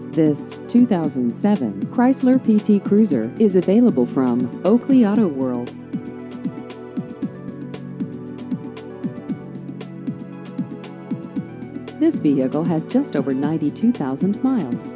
This 2007 Chrysler PT Cruiser is available from Oakley Auto World. This vehicle has just over 92,000 miles.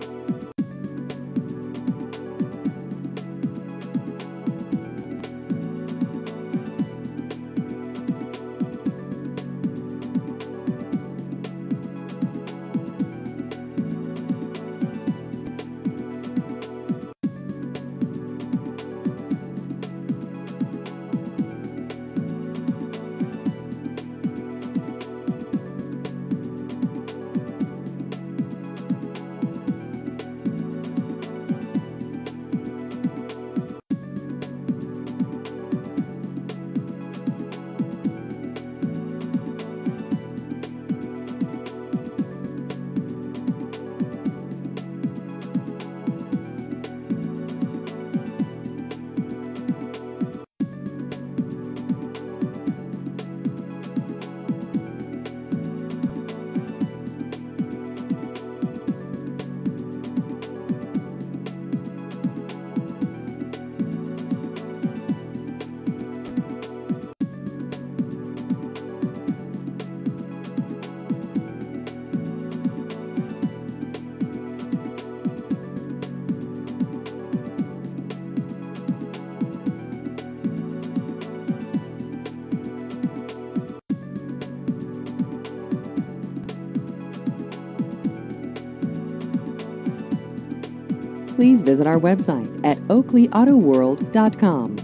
Please visit our website at oakleyautoworld.com.